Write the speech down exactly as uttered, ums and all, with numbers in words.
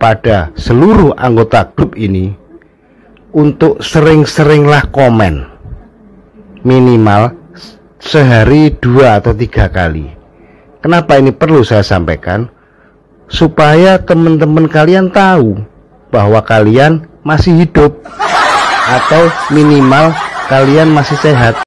pada seluruh anggota grup ini untuk sering-seringlah komen, minimal sehari dua atau tiga kali. Kenapa ini perlu saya sampaikan? Supaya teman-teman kalian tahu bahwa kalian masih hidup atau minimal kalian masih sehat.